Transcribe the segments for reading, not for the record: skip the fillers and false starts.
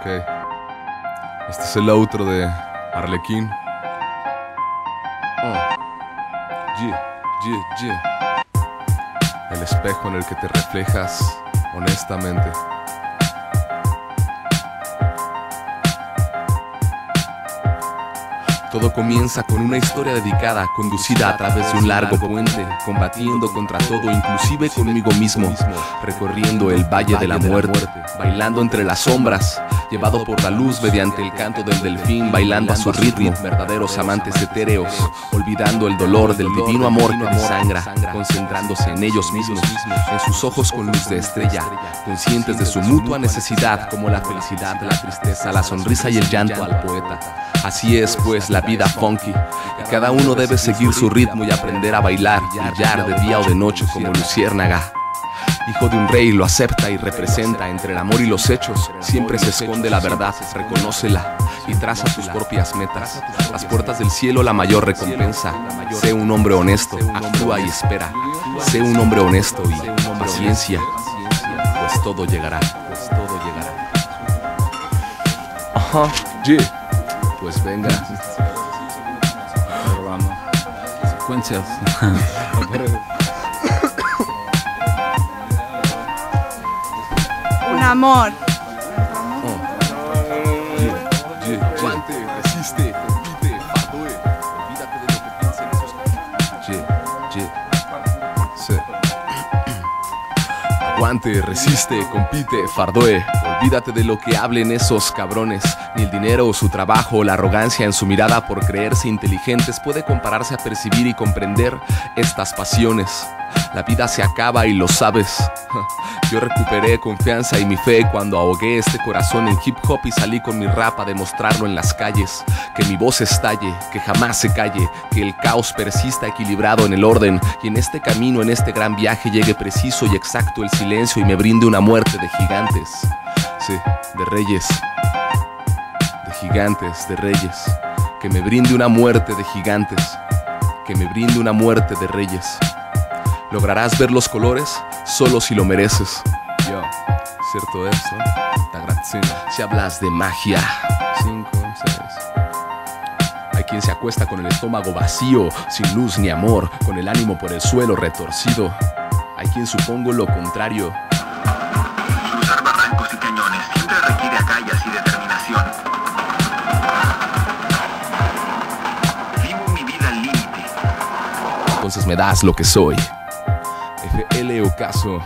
Este es el outro de Arlequín. El espejo en el que te reflejas honestamente. Todo comienza con una historia dedicada, conducida a través de un largo puente, combatiendo contra todo, inclusive conmigo mismo, recorriendo el valle de la muerte, bailando entre las sombras, llevado por la luz mediante el canto del delfín, bailando a su ritmo, verdaderos amantes etéreos, olvidando el dolor del divino amor que desangra, concentrándose en ellos mismos, en sus ojos con luz de estrella, conscientes de su mutua necesidad, como la felicidad, la tristeza, la sonrisa y el llanto al poeta. Así es pues la vida funky, y cada uno debe seguir su ritmo y aprender a bailar, brillar de día o de noche como luciérnaga. Hijo de un rey lo acepta y representa, entre el amor y los hechos siempre se esconde la verdad, reconócela y traza tus propias metas. Las puertas del cielo, la mayor recompensa. Sé un hombre honesto, actúa y espera. Sé un hombre honesto y paciencia, pues todo llegará. Ajá, pues venga. Secuencias. Un amor. Aguante, resiste, compite, fadoe. Olvídate de lo que piensen esos. Aguante, resiste, compite, fardoe. Olvídate de lo que hablen esos cabrones. Ni el dinero o su trabajo o la arrogancia en su mirada por creerse inteligentes puede compararse a percibir y comprender estas pasiones. La vida se acaba y lo sabes. Yo recuperé confianza y mi fe cuando ahogué este corazón en hip hop y salí con mi rap a demostrarlo en las calles. Que mi voz estalle, que jamás se calle, que el caos persista equilibrado en el orden, y en este camino, en este gran viaje llegue preciso y exacto el silencio y me brinde una muerte de gigantes. Sí, de reyes. De gigantes, de reyes. Que me brinde una muerte de gigantes. Que me brinde una muerte de reyes. Lograrás ver los colores solo si lo mereces. Yo, cierto es, ¿no? Si hablas de magia. 5, 6. Hay quien se acuesta con el estómago vacío, sin luz ni amor, con el ánimo por el suelo retorcido. Hay quien supongo lo contrario. Cruzar barrancos y cañones siempre requiere agallas y determinación. Vivo mi vida al límite. Entonces me das lo que soy. FL Ocaso.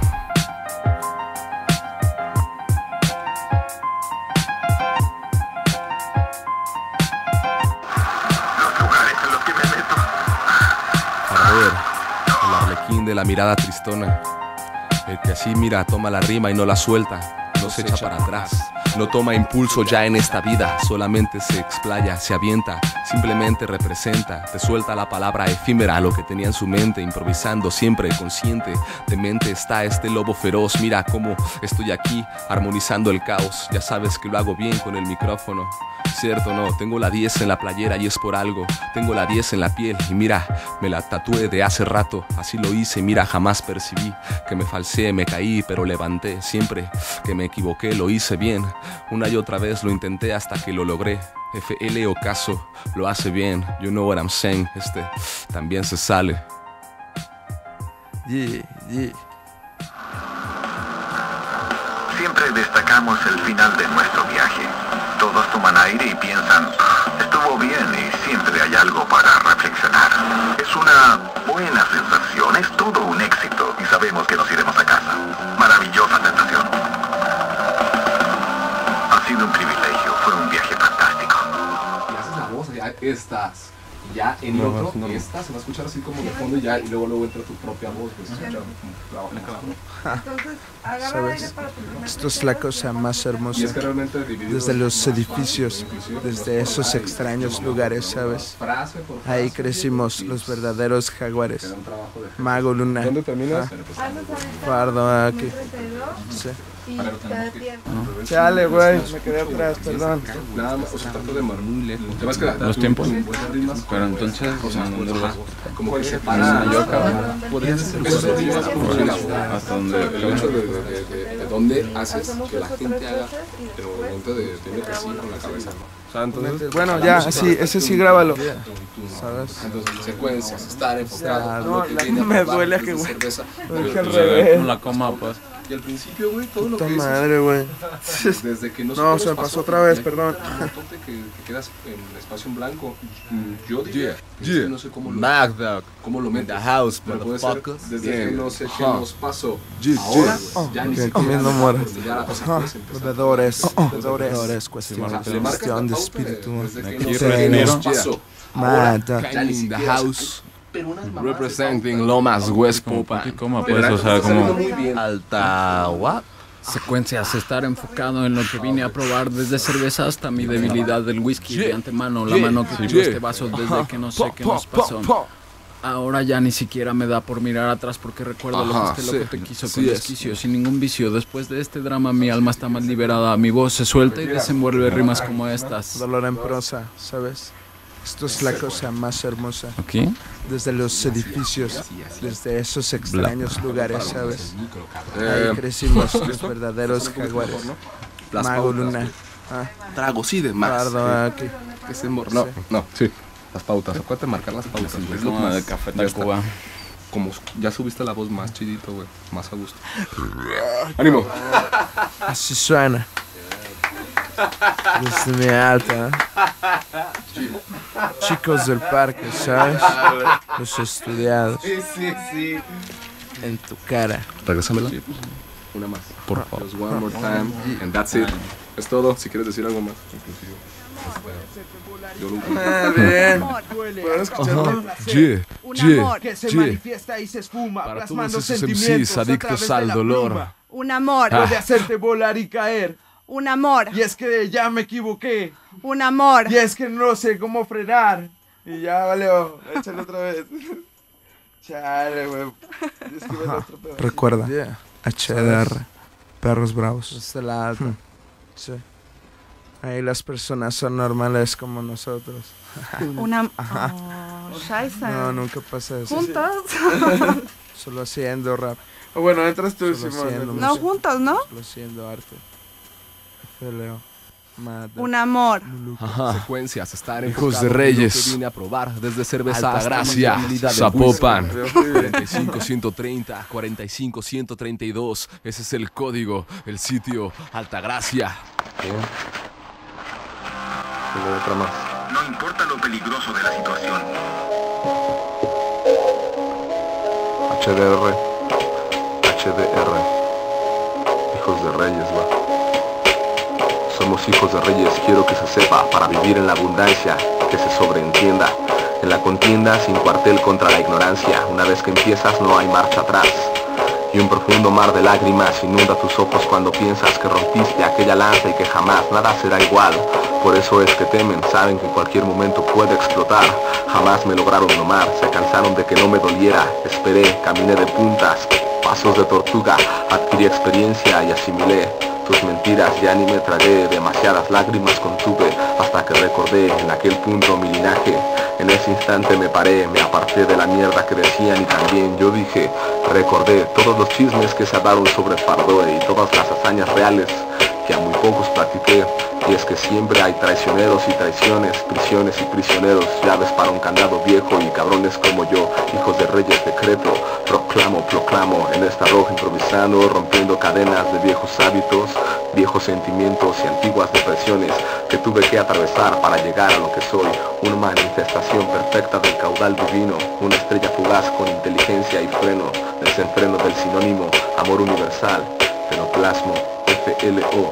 Los lugares en los que me meto. Para ver, el arlequín de la mirada tristona. El que así mira, toma la rima y no la suelta. No se echa para atrás. No toma impulso ya en esta vida, solamente se explaya, se avienta, simplemente representa, te suelta la palabra efímera, lo que tenía en su mente, improvisando siempre, consciente de mente está este lobo feroz. Mira cómo estoy aquí, armonizando el caos, ya sabes que lo hago bien con el micrófono. Cierto, no, tengo la 10 en la playera y es por algo, tengo la 10 en la piel y mira, me la tatué de hace rato, así lo hice, mira, jamás percibí que me falseé, me caí, pero levanté, siempre que me equivoqué lo hice bien, una y otra vez lo intenté hasta que lo logré. FL Ocaso lo hace bien, you know what I'm saying, también se sale. Siempre destacamos el final de nuestro viaje. Todos toman aire y piensan, estuvo bien y siempre hay algo para reflexionar. Es una buena sensación, es todo un éxito y sabemos que nos iremos a casa. Maravillosa sensación. Ha sido un privilegio, fue un viaje fantástico. Y haces la voz, ya estás. Ya en el otro, esta se va a escuchar así como de fondo y luego entra tu propia voz, pues escuchar Entonces, agarra aire para tu primer. Esto es la cosa más hermosa. Y es que realmente Desde los edificios, desde esos extraños lugares, ¿sabes? Ahí crecimos los verdaderos jaguares. Mago Luna. ¿Dónde terminas? Fardo aquí. Sí. y te detiene. Chale, güey, me quedé atrás, perdón. Nada más, o sea, trato de muy lejos. Te vas a quedar Los tiempos. Pero entonces, ¿dónde vas? como que se para. Yo acabo. Podrías hacer Hasta donde. el hecho de dónde haces que la gente haga el movimiento de tiene que sí con la cabeza. O sea, entonces, Bueno, ya, sí, ese sí grábalo. ¿Sabes? entonces secuencias, estar enfocado. No, lo que la- viene a me probar duele es que, de güey. cerveza. Dije al Con revés. la coma, pues. Y al principio, güey, todo lo Puta que dices, madre, güey. desde que no No, sé se qué me nos pasó otra vez, que- perdón. que quedas en espacio en blanco. Yo diría, es que Yeah. no sé cómo lo Magda. ¿Cómo lo In metes? the house, Pero puede ser motherfuckers. desde que Bien. no sé qué Ajá. nos pasó. Yeah, Ahora, yeah. ya ni Ok, siquiera comiendo moras. ya la cosa Ajá, puedes empezar. bebedores, O cuestión, sea, le marcas la cuestión de pauta espíritu. desde que Aquí no sé qué respiro. nos pasó. Ahora, Mata. ya ni In the siquiera house. pero unas mamadas de Representing pauta. Lomas West Como Popa. ¿qué coma, Pero pues? O sea, está saliendo como muy bien. Altagua. secuencias, estar enfocado en lo que vine a probar, desde cerveza hasta mi debilidad del whisky de antemano, la mano que tuvo este vaso desde que no sé qué nos pasó. Ahora ya ni siquiera me da por mirar atrás porque recuerdo lo Ajá, que este loco sí. te quiso Sí con es. desquicio, sin ningún vicio. Después de este drama mi alma está más liberada, mi voz se suelta y desenvuelve rimas como estas. Dolor en prosa, ¿sabes? Esto es la cosa más hermosa. ¿Aquí? Desde los edificios, desde esos extraños lugares, ¿sabes? Ahí crecimos los verdaderos jaguares. Las Mago pautas, Luna. güey. Ah, Tragos y demás. Pardo, aquí. Que se no, no, sí. Las pautas, acuérdate de marcar las pautas. güey, es lo Como más- de Café ya está. Tacuba. Como ya subiste la voz más chidito, güey, más a gusto. ¡Ánimo! Así suena. Desde mi alta. Chicos del parque, ¿sabes? Los estudiados. En tu cara. Regrésamela. Una más. Por favor. Just one more time. And that's it. Es todo. Si quieres decir algo más. Yo nunca. Bien. Amor, ¿Puedo escucharlo? Yeah, un yeah, amor, Que se yeah. manifiesta y se esfuma, Para todos plasmando esos sentimientos MCs a adictos través de al la dolor. pluma. un amor, Puede hacerte volar y caer. un amor, Y es que ya me equivoqué. un amor. Y es que no sé cómo frenar. Y ya, valió. Échale otra vez. Chale, güey. Es que ven otro pedo. Recuerda. HDR. Perros bravos. Desde la alta. Sí. Ahí las personas son normales como nosotros. Una... Oh, Scheiße. No, nunca pasa eso. ¿Juntos? Solo haciendo rap. Bueno, entras tú, No Simón. juntos, ¿no? Solo haciendo arte. Feleo. Mata. Un amor. Ajá. Secuencias, estar Hijos enfocado de en lo reyes. que vine a probar desde cerveza Altagracia, hasta habilidad de Zapopan, whisky. 45-130, 45-132. Ese es el código, el sitio, Altagracia. Otra más. No importa lo peligroso de la situación. HDR. HDR. Hijos de reyes, va. Somos hijos de reyes, quiero que se sepa, para vivir en la abundancia, que se sobreentienda. En la contienda sin cuartel contra la ignorancia, una vez que empiezas no hay marcha atrás. Y un profundo mar de lágrimas inunda tus ojos cuando piensas que rompiste aquella lanza y que jamás nada será igual. Por eso es que temen, saben que en cualquier momento puede explotar. Jamás me lograron domar, se cansaron de que no me doliera. Esperé, caminé de puntas, pasos de tortuga, adquirí experiencia y asimilé tus mentiras, ya ni me tragué, demasiadas lágrimas contuve, hasta que recordé en aquel punto mi linaje. En ese instante me paré, me aparté de la mierda que decían y también yo dije, recordé todos los chismes que se hablaron sobre Fardoe y todas las hazañas reales que a muy pocos platiqué. Y es que siempre hay traicioneros y traiciones, prisiones y prisioneros, llaves para un candado viejo y cabrones como yo, hijos de reyes decreto, proclamo, en esta roja improvisando, rompiendo cadenas de viejos hábitos, viejos sentimientos y antiguas depresiones que tuve que atravesar para llegar a lo que soy, una manifestación perfecta del caudal divino, una estrella fugaz con inteligencia y freno, desenfreno del sinónimo, amor universal, fenoplasmo, FLO.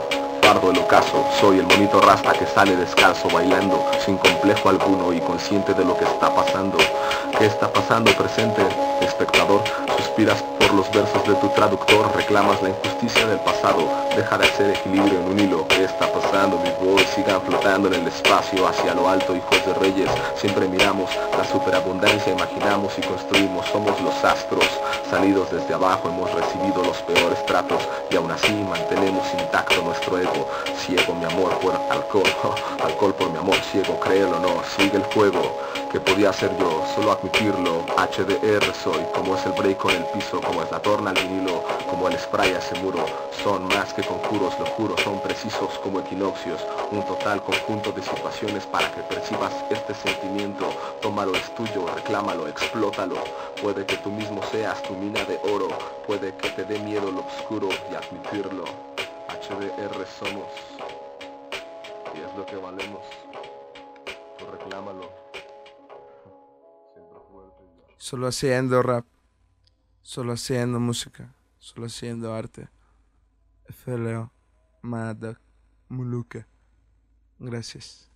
fardo el ocaso. Soy el monito rasta que sale descalzo bailando, sin complejo alguno y consciente de lo que está pasando. ¿Qué está pasando, presente, espectador? Suspiras por los versos de tu traductor, reclamas la injusticia del pasado, deja de hacer equilibrio en un hilo. ¿Qué está pasando? Mis voz sigan flotando en el espacio, hacia lo alto, hijos de reyes. Siempre miramos la superabundancia, imaginamos y construimos, somos los astros. Salidos desde abajo hemos recibido los peores tratos y aún así mantenemos intacto nuestro ego. Ciego mi amor por alcohol, alcohol por mi amor ciego, créelo o no, sigue el juego. ¿Qué podía hacer yo? Solo admitirlo. HDR soy, como es el break con el piso, como es la torna al vinilo, como el spray a ese muro. Son más que conjuros, lo juro, son precisos como equinoccios. Un total conjunto de situaciones para que percibas este sentimiento. Tómalo, es tuyo, reclámalo, explótalo. Puede que tú mismo seas tu mina de oro, puede que te dé miedo lo oscuro y admitirlo. HDR somos, y es lo que valemos. Tú reclámalo. Solo haciendo rap, solo haciendo música, solo haciendo arte. FLO, Madak, Muluka. Gracias.